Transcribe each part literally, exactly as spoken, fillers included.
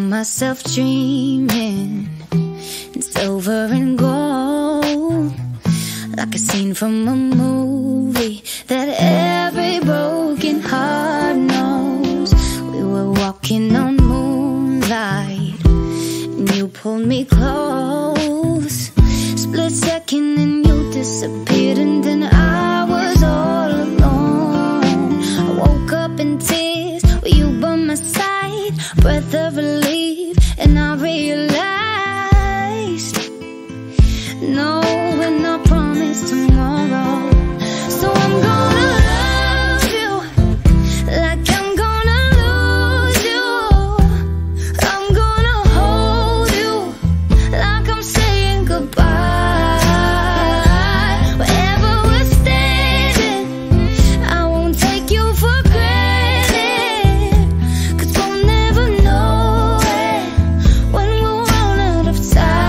myself dreaming in silver and gold, like a scene from a movie that every broken heart knows. We were walking on moonlight and you pulled me close. Split second and you disappeared, and then I was all alone. I woke up in tears with you by my side, breath of relief, and I realized no, we're not promised tomorrow. So I'm gonna love you like I'm gonna lose you. I'm gonna hold you like I'm saying goodbye. Wherever we're standing, I won't take you for granted, 'cause we'll never know it when we'll run out of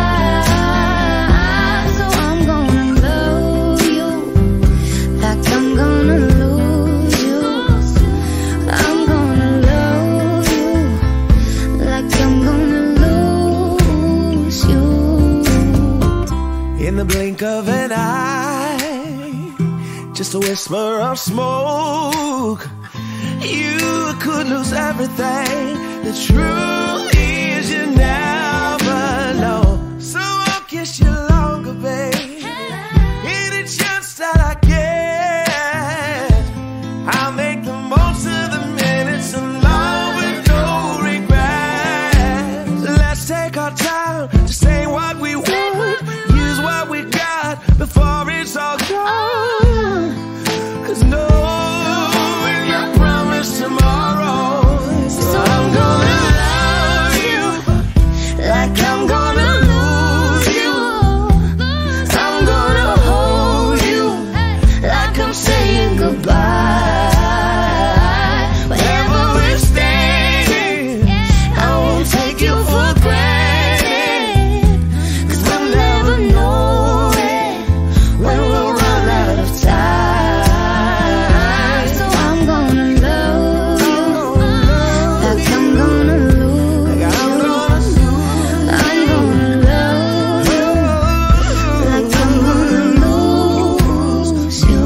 time. So I'm gonna love you like I'm gonna lose you. I'm gonna love you like I'm gonna lose you. In the blink of an eye, just a whisper of smoke, you could lose everything. The truth is you never know. So I'll kiss you longer, babe. Any chance that I get, I'll make the most of the minutes alone with no regrets. Let's take our time to say what we want, use what we got before it's all gone. 'Cause no, we're not promised tomorrow. So I'm gonna love you like I'm gonna lose you. I'm gonna hold you like I'm saying goodbye. Wherever we're standing, I won't take you for granted, 'cause we'll never know it when we'll run out of time. So I'm gonna love you like I'm gonna lose you. I'm gonna love you like I'm gonna lose you.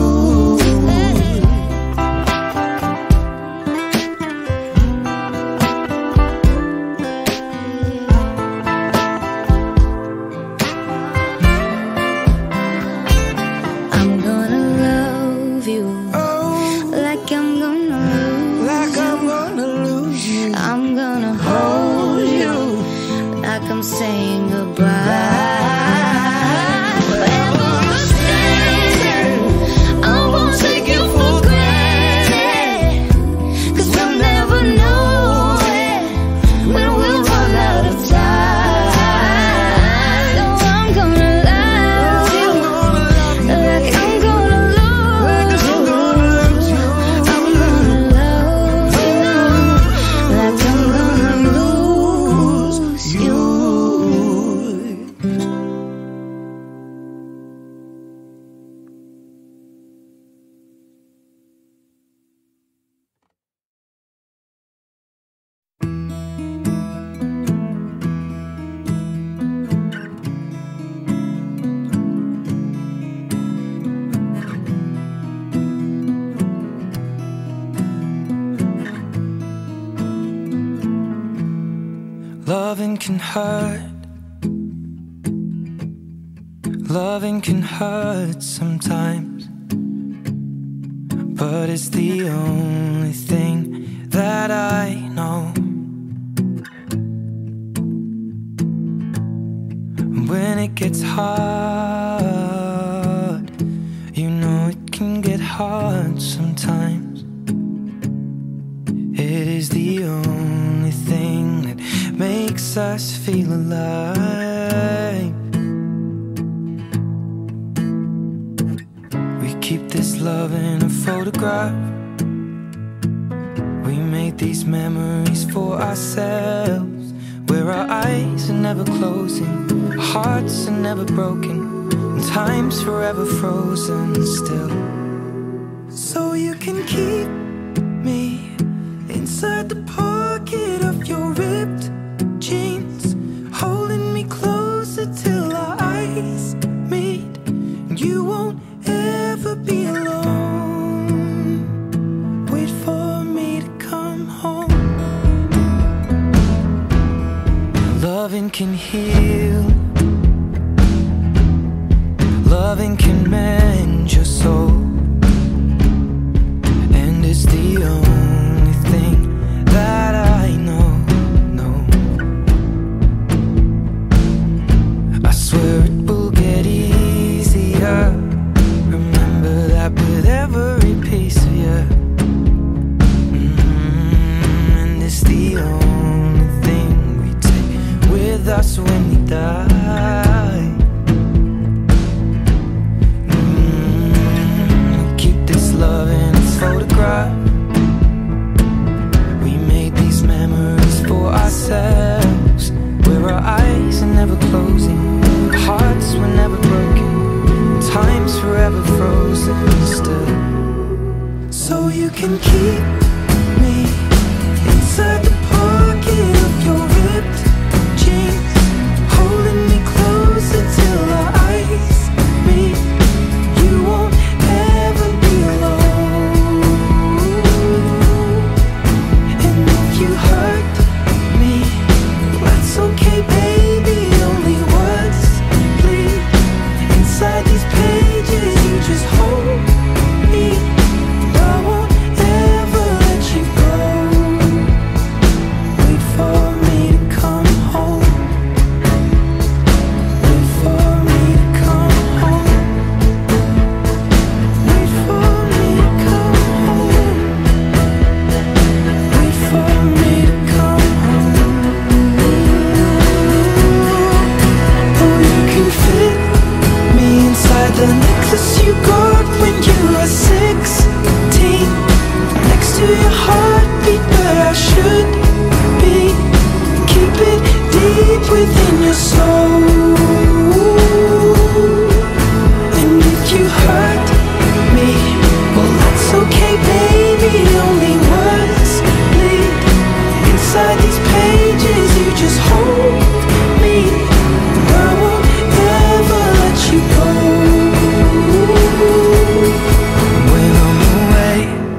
I'm gonna love you like I'm gonna lose Like I'm gonna lose you. I'm gonna hold you like I'm saying goodbye. Wherever we're standing, I won't take you for granted, 'cause we'll never know it when we'll run out of time. So I'm gonna love you like I'm gonna lose you. I'm gonna love you like I'm gonna lose you. Loving can hurt. Loving can hurt sometimes, but it's the only thing that I know. When it gets hard, you know it can get hard sometimes. It is the only thing that makes us feel alive. We keep this love in a photograph. We made these memories for ourselves, where our eyes are never closing, our hearts are never broken, and time's forever frozen still. So you can keep me inside the pocket of your ripped jeans. can heal, loving can mend your soul, and it's the only thing that I know, no. I swear it will get easier. Remember that with every piece of you. Mm-hmm. And it's the only thing we take with us when we die. Mm-hmm. We keep this love in its photograph. We made these memories for ourselves, where our eyes are never closing, our hearts were never broken, time's forever frozen still. So you can keep me inside the pocket of your ripped jeans, holding me closer till our eyes meet. You won't ever be alone. And if you hurt me, that's okay, baby. Only words bleed inside these pages. You just hold me. I won't ever let you go. Wait for me to come home. Wait for me to come home. Wait for me to come home. Wait for me to come home. Oh, you can fit me inside the necklace you got when you were sixteen, next to your heartbeat where I should be. Keep it deep within your soul. And if you hurt me, well that's okay, baby. Only words bleed inside these pages. You just hold me. I won't ever let you go. When I'm away,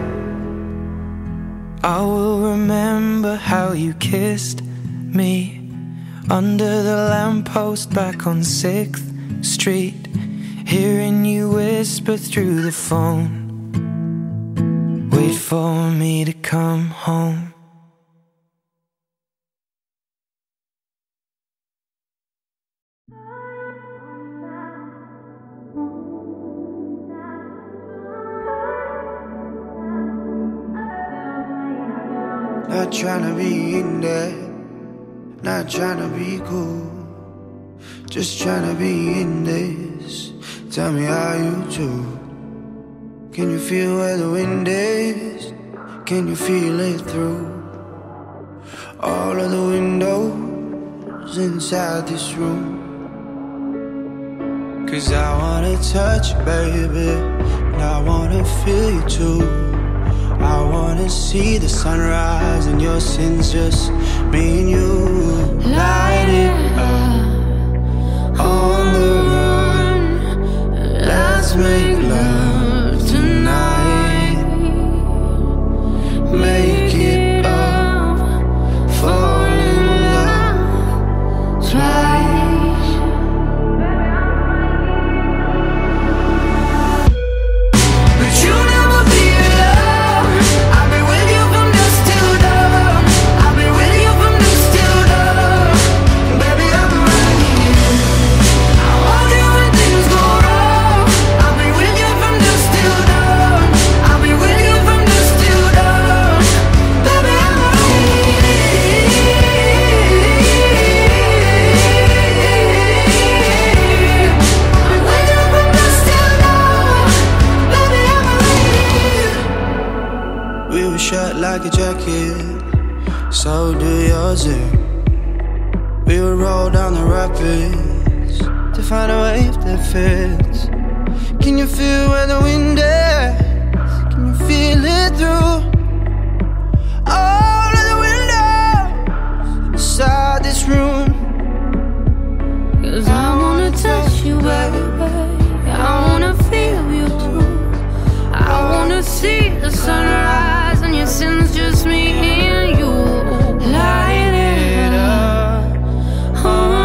I will remember how you kissed me under the lamppost back on sixth street, hearing you whisper through the phone, wait for me to come home. Not tryna be in there, not tryna be cool, just tryna be in this. Tell me how you do. Can you feel where the wind is? Can you feel it through all of the windows inside this room? Cause I wanna touch you, baby, and I wanna feel you too. I wanna see the sunrise and your sins, just me and you. Light it up on the run. Let's make love tonight. Make it up, fall in love twice. But you never be alone. I've been with you from dusk till dawn. I've been with you from dusk till dawn. Baby, I'm right here. I want you when things go wrong. I'll be with you from dusk till dawn. I'll be with you from dusk till dawn. Baby, I'm right here. I'm with you from dusk till dawn. Baby, I'm right here. We were shut like a jacket, so do yours. eh? We would roll down the rapids to find a wave that fits. Can you feel where the wind is? Can you feel it through all of the windows inside this room? Cause I wanna touch you, baby. I wanna feel you too. I wanna see the sunrise and your sins, just me and you. Light it up. Oh,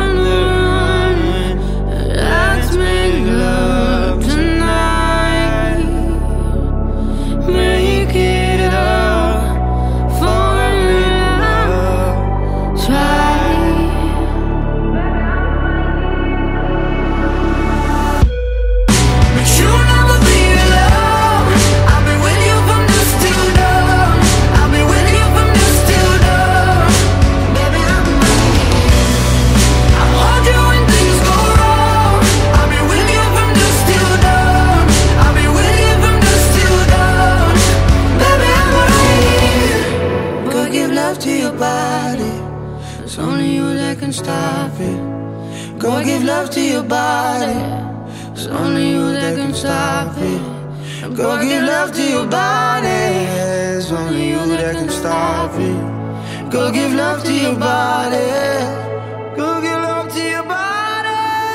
body. It's only you that can stop it. Go give love to your body. It's only you that can stop it. Go give love to your body. It's only you that can stop it. Go give love to your body. Go give love to your body.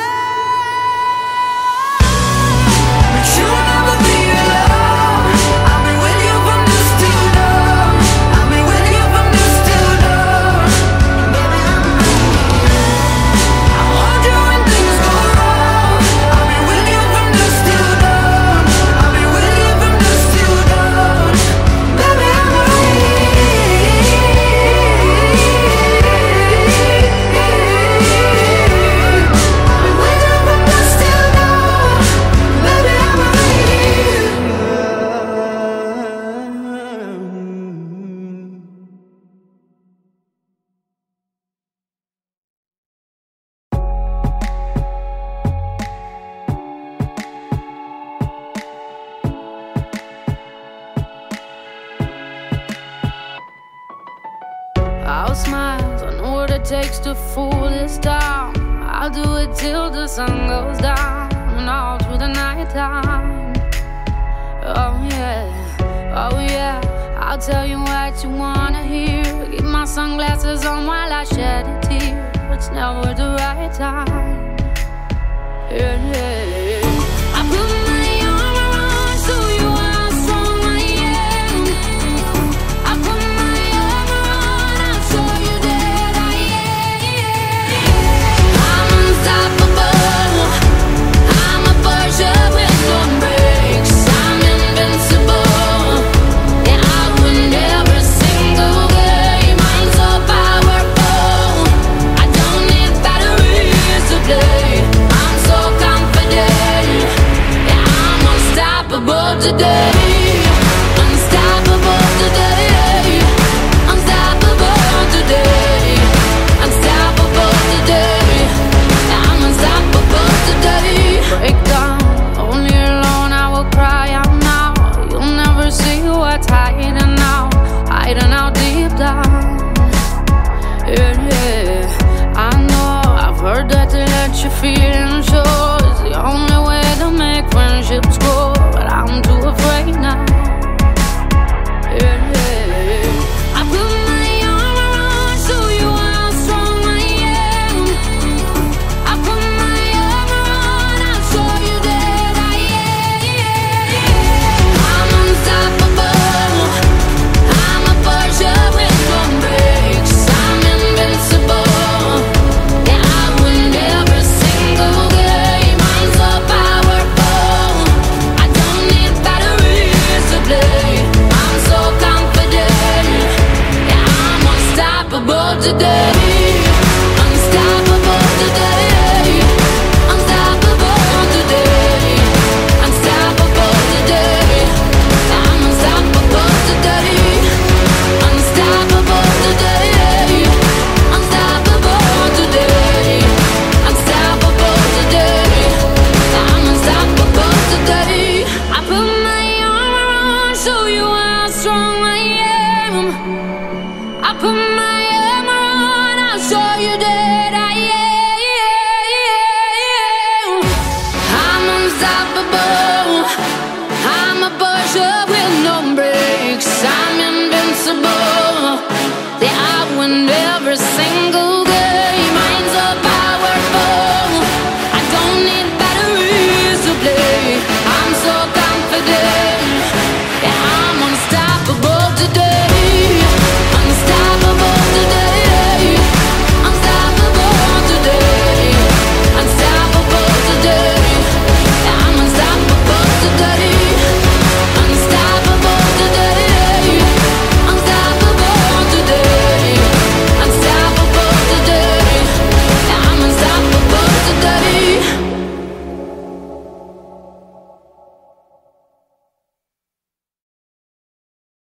But you will never be alone. I'll be with you from dusk till dawn. I'll be with you from dusk till dawn. Baby, I'll hold you when things go wrong. I'll be with you from dusk till dawn. I'll be with you from dusk till dawn. Baby, I'm I'll smile, I know what it takes to fool this town. I'll do it till the sun goes down and all through the night time. Oh yeah, oh yeah, I'll tell you what you wanna hear. Keep my sunglasses on while I shed a tear. It's never the right time. Yeah, yeah. I put my arm around so you are strong I am. I put my arm around, I'll show you that I am. I'm unstoppable. I'm a Porsche with no brakes. I'm invincible. Yeah, I win every single game. I'm so powerful. I don't need batteries to play. I'm so confident. Yeah, I'm unstoppable today. Unstoppable today. Unstoppable today. Unstoppable today. Yeah, I'm unstoppable today. Break down, only alone I will cry out now. You'll never see what's hiding out, hiding out deep down. Yeah, yeah. I know, I've heard that to let your feelings show is the only way to make friendships grow, but I'm too afraid now. Yeah, yeah. I put my arm around so you how strong I am. I put my arm around, I'll show you that I am. I'm unstoppable. I'm a Porsche with no brakes. I'm invincible. Yeah, I win every single game. I'm so powerful. I don't need batteries to play. I'm so confident. Yeah, I'm unstoppable today. Unstoppable today. Unstoppable today. Unstoppable today. I'm unstoppable today. Unstoppable today. Unstoppable today. Unstoppable today. I'm unstoppable today. I put my arm around, show you how strong I am. I put my arm around, I'll show you that I am. I'm unstoppable. I'm a Porsche with no brakes. I'm invincible. Yeah, I win every single